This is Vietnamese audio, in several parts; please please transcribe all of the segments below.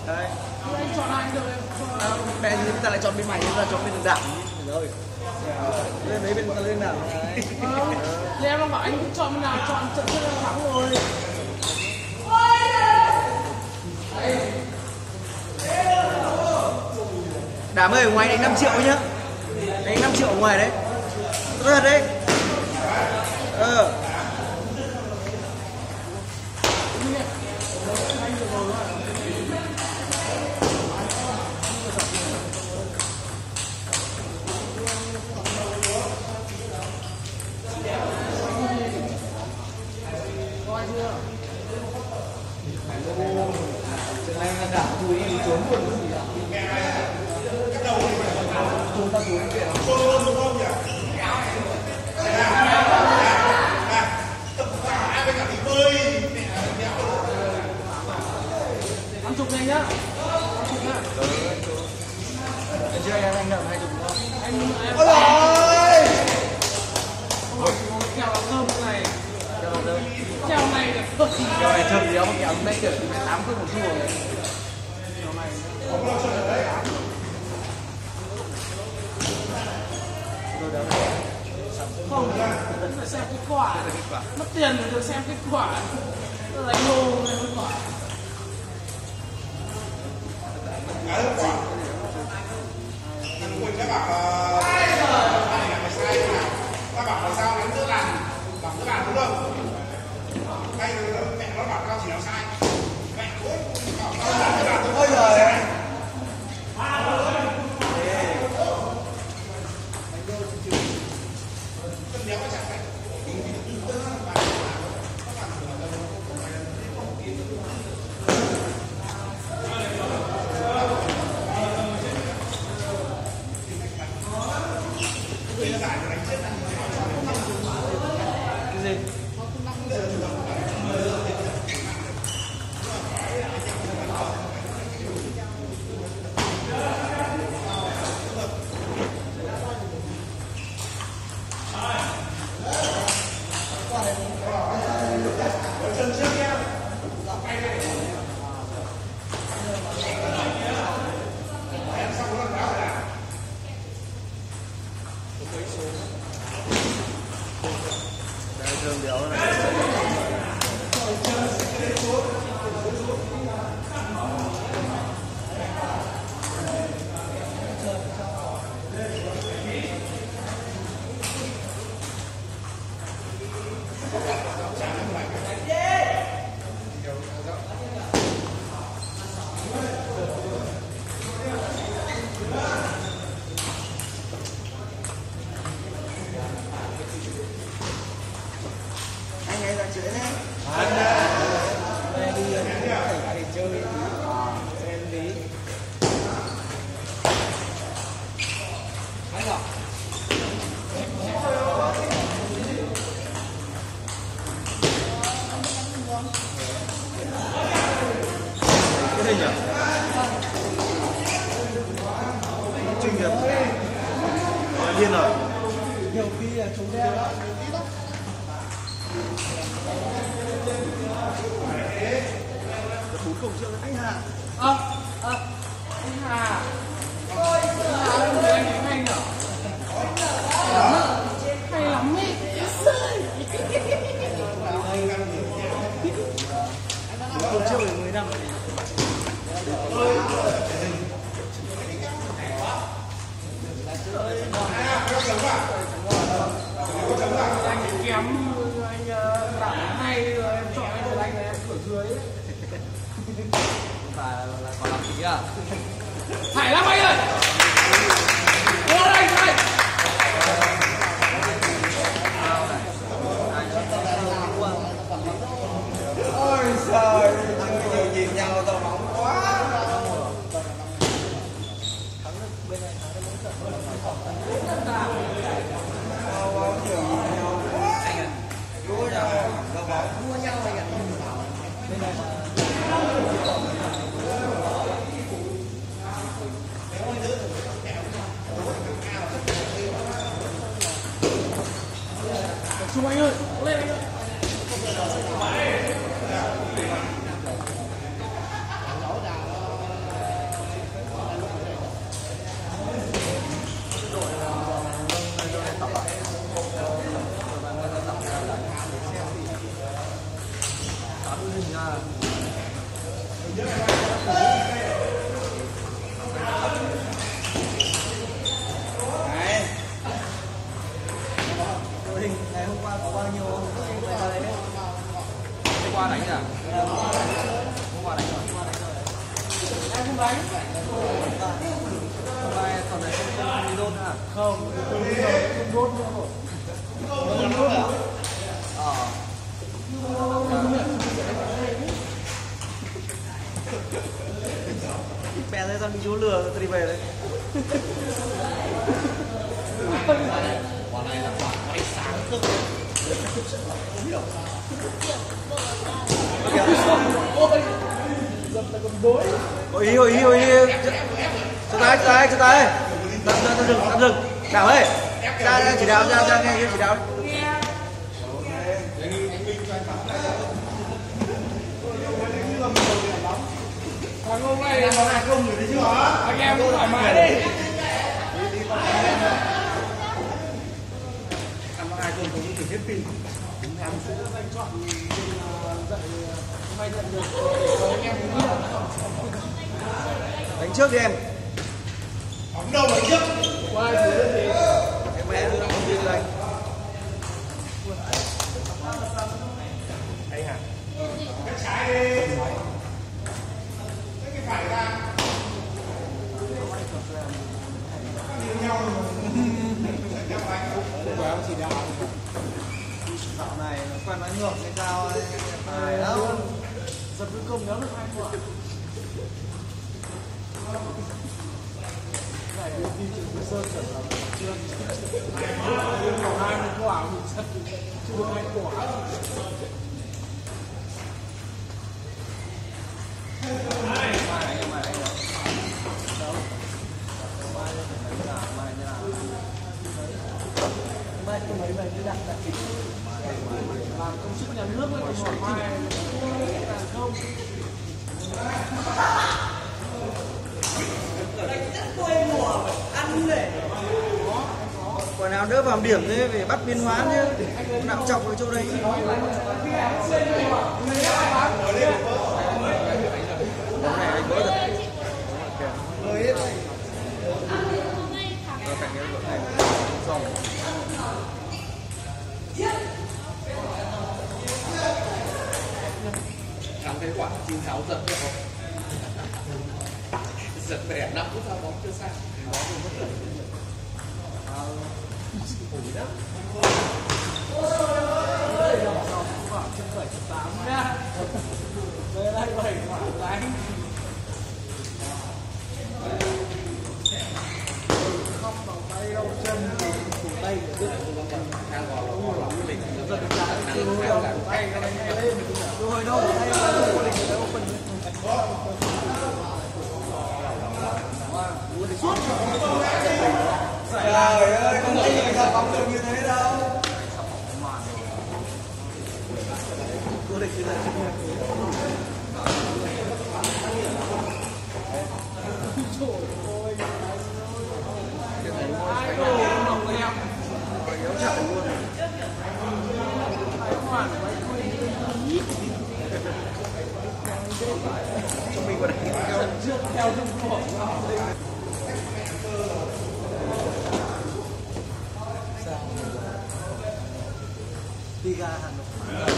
Đấy. Anh chọn ai được em? Mẹ gì ta lại chọn bên mày, ta chọn bên đảng rồi. Lên mấy bên ta lên nào. Thì em đang bảo anh cứ chọn bên nào, chọn trận trước là thắng rồi. Đảm ơi, ở ngoài đánh 5 triệu nhá. Đánh 5 triệu ở ngoài đấy. Tốt thật đấy. Đảo chui đi trốn luôn cái đầu trốn ta trốn kìa trốn luôn đúng không nhỉ? Tập cả với cả đi bơi Ăn chục này nhá. Ăn chục nhá. Anh chưa anh nợ 20 đúng không? Em ôi ơi kẹo là thơm này. Kẹo là thơm. Kẹo này là thơm. Kẹo này thơm gì không? Kẹo hôm nay kiểu 8 cân một xu rồi. Kẹo này. Không, vẫn phải xem kết quả. Mất tiền để được xem kết quả. Tôi đánh đô này kết quả. Các bảo là sao đánh giữa làn bằng giữa làn đúng không? Hay mẹ nó bảo tao chỉ làm sai. Mẹ cố bảo tao làm cái làn tôi sai. Cân béo chẳng phải. Cái gì? Thơm béo này. Anh ấy là chuyện đấy. Anh đi để chơi em lý. Anh ạ. Cái gì nhỉ? Chuyên nghiệp. Điên rồi. Nhiều khi là chúng đeo đó. Bốn cổng chưa anh Hà. Anh Hà. Anh Hà anh hay nhở? Hay lắm ý. Bốn cổng chưa 10 năm. Anh kém anh đẳng hay rồi em chọn anh của anh là em cửa dưới. Và là còn làm gì à? Phải lắm anh ơi. Vô đây thôi. Ôi trời, chơi nhiều nhau tao bóng quá. Thắng được bên này thắng được mỗi trận thôi. Đua nhau, đua nhau này ạ. Bên này mà đánh. Hôm nay còn lại không đi đốt nữa. Không đốt nữa rồi. Mẹ thấy tao bị chú lừa tao đi về đấy. Quả này là quả quay sáng cực. Ôi, dập là cầm đối. Hội ý. Cho tay. Tạm dừng. Đảo ơi. Ra chỉ đạo ra nghe chỉ đạo. Thằng hôm nay là hai công rồi đấy chứ hả? Anh em cũng thoải mái đi. Ăn hai công cũng chỉ hết pin. Em sẽ dành chọn dạy hôm nay dạy được anh em cũng biết. Đánh trước đi em. Bóng đầu đánh trước. Qua dưới thì Cái mẹ đưa không đi đây. Đấy hả? Cái trái đi. Cái phải ra. Dạo này quen nói ngược hay sao phải đâu. giật cuối cùng nếu được 2 quả. Này đi trường Quy Sơn trở là chưa còn 20 quả mình giật chưa được 2 quả. Làm công sức nhà nước với còn mai là không. Quả nào đỡ vào điểm thế phải bắt biên hóa chứ. Nặng chọc ở chỗ đấy. Thắng cái quả 96 giật được không? Giật vẻ 5 phút sau bóng chưa sang. Chân 7-8 nhá. Đây đây 7 quả đánh. Không bằng tay đâu chân cổ tay để biết Đang vào nó quyết định. giật trái từ hồi đầu cổ tay nó đánh lên từ hồi đầu cổ tay nó cố định cái open. Trời ơi, không nghĩ người ta bóng được như thế đâu. Vô địch như thế này. Ai đồ nồng em. Yếu chạy luôn. Tài khoản máy quên ý. Chúng mình còn đánh theo. Trước theo dung của Đi ga Hà Nội.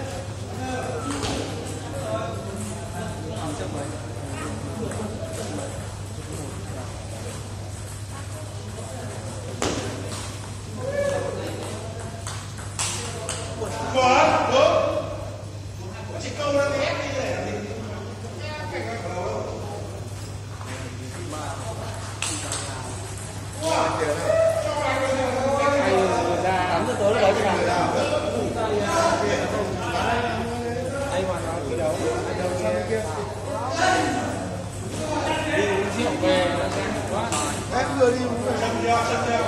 Chỉ câu nó ép đi để làm gì? Tắm cho tối đấy chứ nào. đây mà nó thi đấu sang bên kia đi uống rượu về nó sang quá Em vừa đi uống về. Sân đi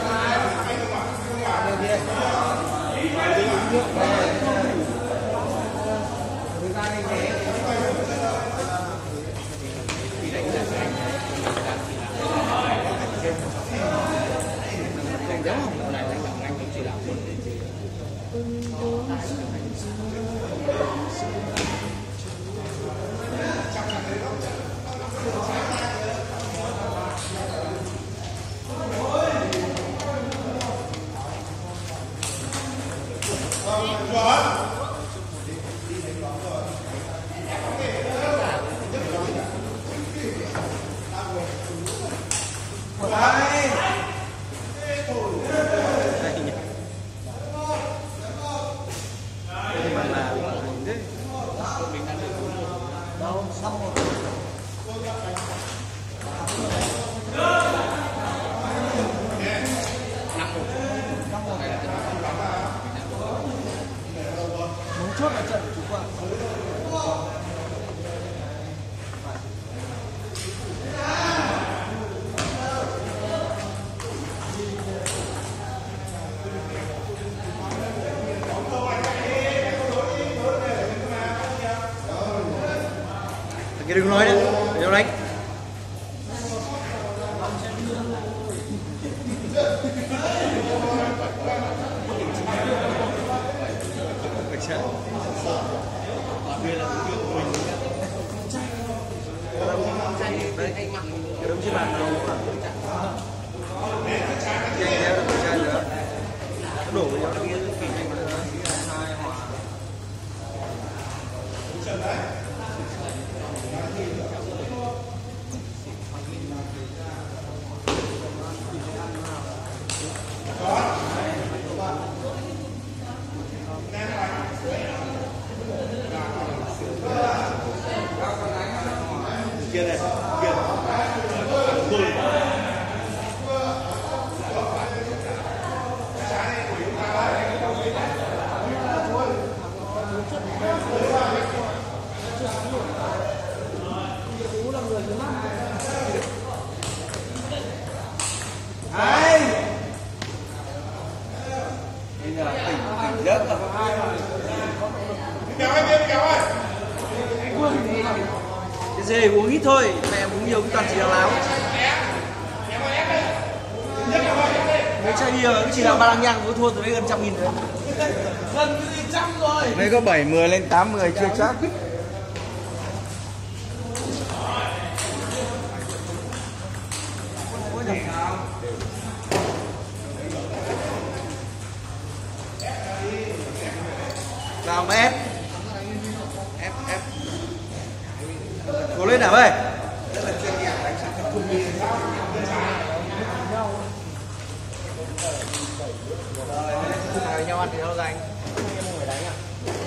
uống rượu về người ta đi về chưa? Chốt là trận chủ quán. Thằng kia đừng nói nữa, để nó đánh. Đấy, cái đống trên bàn đâu mà nhanh theo được trai nữa, đổ với nhau kia kỳ nhanh mà hai hòa. Kia này, kia hai bây giờ tỉnh giấc là có hai rồi. Cái gì uống ít thôi, mẹ uống nhiều cũng toàn chỉ là láo. Mấy chai bia cũng chỉ là 3 nhang, tôi thua từ đấy gần 100.000 rồi. Gần cái gì trăm rồi. Đây có 70 lên 80 chưa chắc. Vào mà ép. Ép. Cố lên nào ơi. Rồi nhau ăn thì nó đánh. Người đánh à?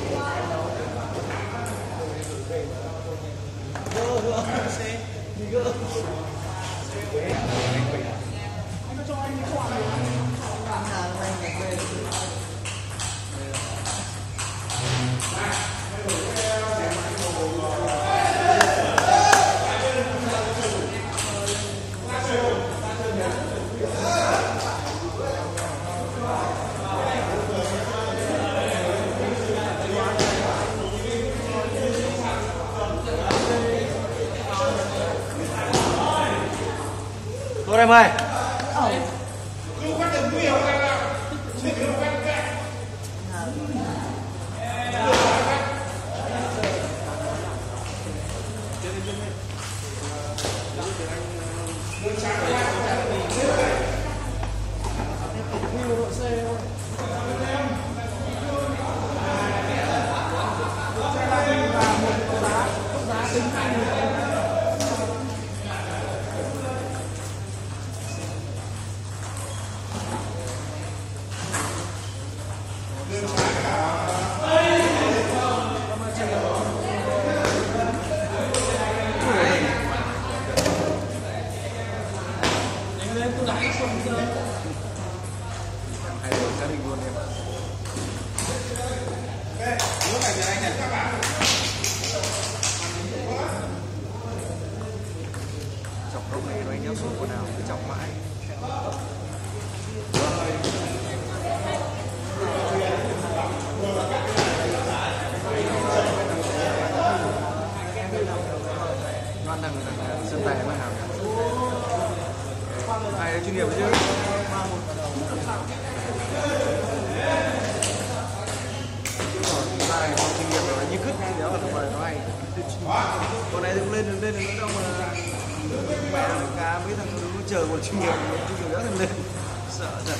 Thôi em ơi. Chọc lúc này anh nhớ xuống quần áo cứ chọc mãi. Nó đang sân tay mà nào này chuyên nghiệp chứ. Này có kinh nghiệm rồi như cứt đéo là phải nó hay. Con này thì cũng lên được đâu mà mẹ cá mấy thằng nó chờ một chuyên nghiệp đéo thằng lên sợ thật.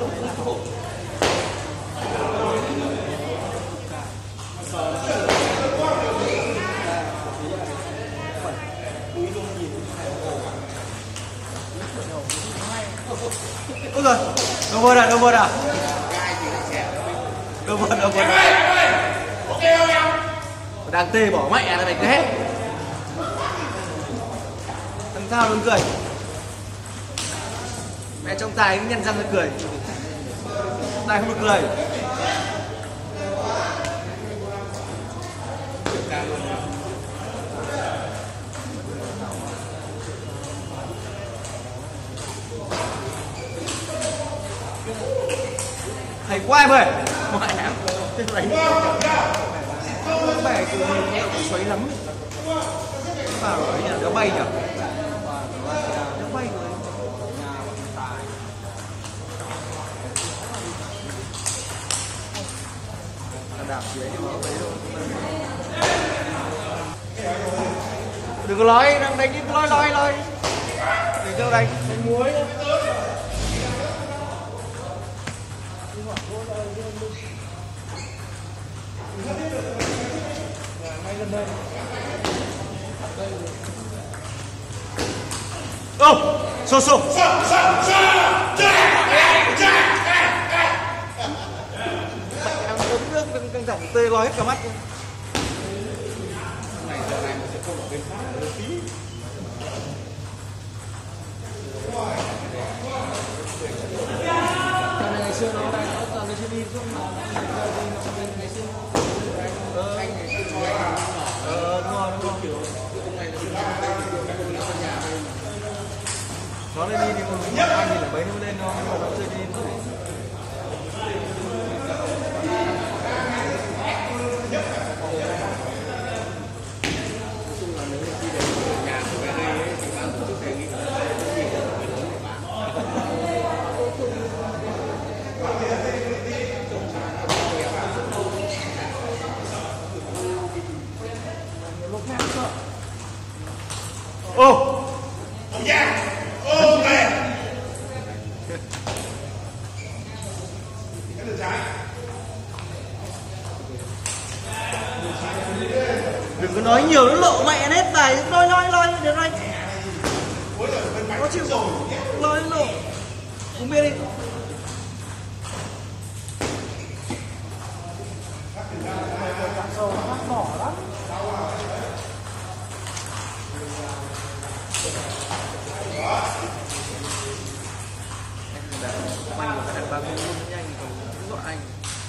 Ôi rồi, đâu vượt à, đâu vượt à? Đâu vượt, đâu vượt. Ok không em? Đang tê bỏ mẹ là mày cứ hết. Làm sao đừng cười. Mẹ trong tài cứ nhăn răng ra cười. Tài không được cười. Hay quá em ơi. Mẹ em. Thế này. Bẻ của mình nó xoáy lắm. Bảo ở nhà nó bay nhỉ? Nó bay rồi. Đạp dưới cho nó thấy thôi. Đừng có nói, đang đánh cái loi. Để cho đánh muối. Ô, xô. Em uống nước căng thẳng tê gói hết cả mắt. Ngày xưa nó đang có toàn đi không mà ngày xưa đúng rồi kiểu nó lên đi thì một anh thì là bấy nó lên nó chơi đi ô đừng có nói nhiều nó lộ mẹ hết tài lôi được rồi nó chịu lôi lộ không biết đi Đỏ lắm. mày phải đặt bao nhiêu nhanh còn dọa anh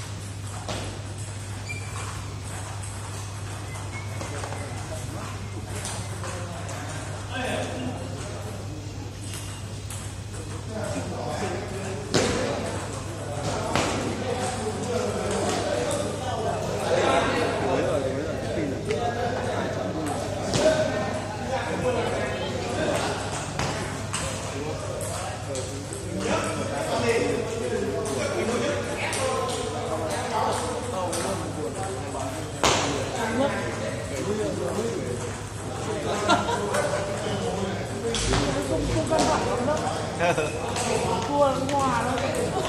Thua hòa thôi.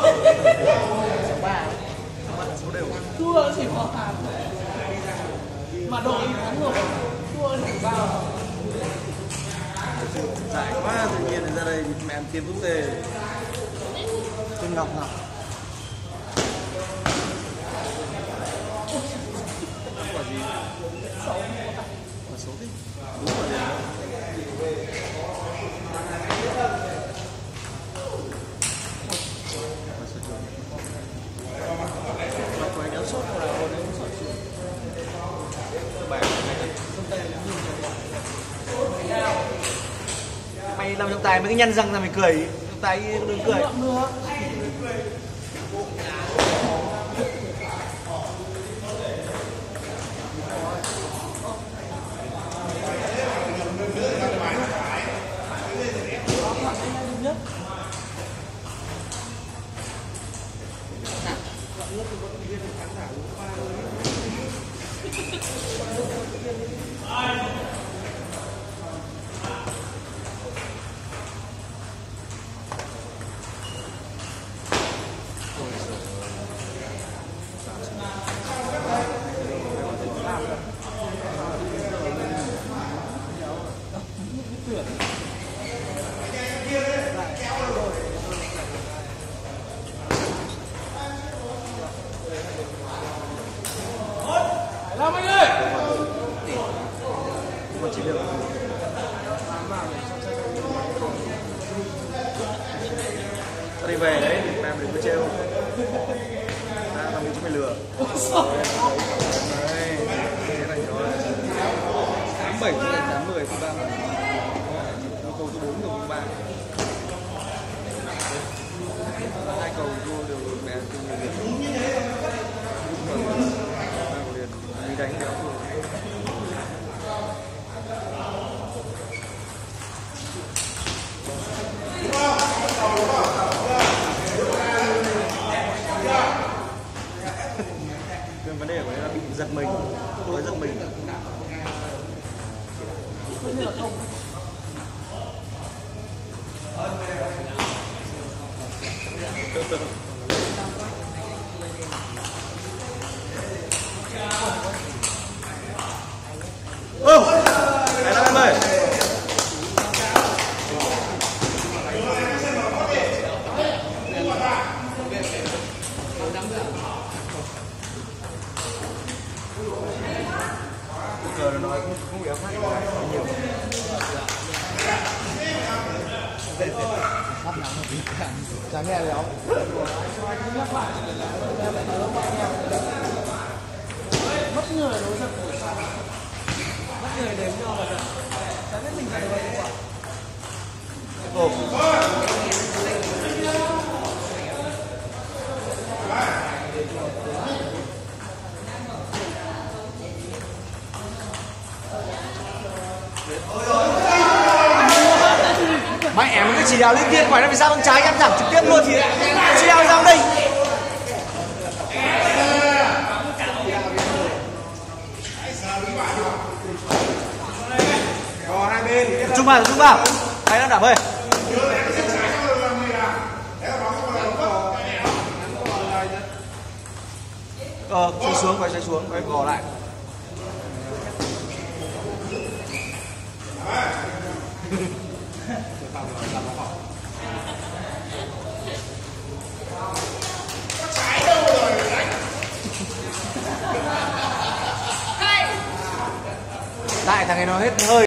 Thua chỉ hòa. Mà đội thắng rồi. Thua thì vào. giải quá tự nhiên ra đây mẹ em kiếm cũng tê Kim Ngọc hả? Quả gì? Quả số đi. Đúng quả gì? Mày làm trong tài mấy cái nhăn răng ra mày cười trong tài đừng cười về đấy, mày đừng có trêu. Thằng mình chúng mày lừa. Đấy, thế này rồi. 87 cho đến 80 thứ ba. Cầu số 4 cầu số 3. Hai cầu thua đều bé từ nhiều điểm. Đi đánh kéo rồi. Cái vấn đề của nó là bị giật mình, tôi giật mình. Ô, cái đó em ơi. Giờ nó nói không béo khác nhiều. Chả nghe béo. Mất người đối giật. Mất người đếm nhau là giật. Chả biết mình phải được không ạ? Ồ. Mẹ em cái chỉ đạo liên tiếp ngoài nó bị sao bên trái em giảm trực tiếp luôn thì chỉ đạo ra đây. Trung vào hay lắm Đảm ơi. Xoay xuống quay gò lại. Tại thằng này nó hết hơi.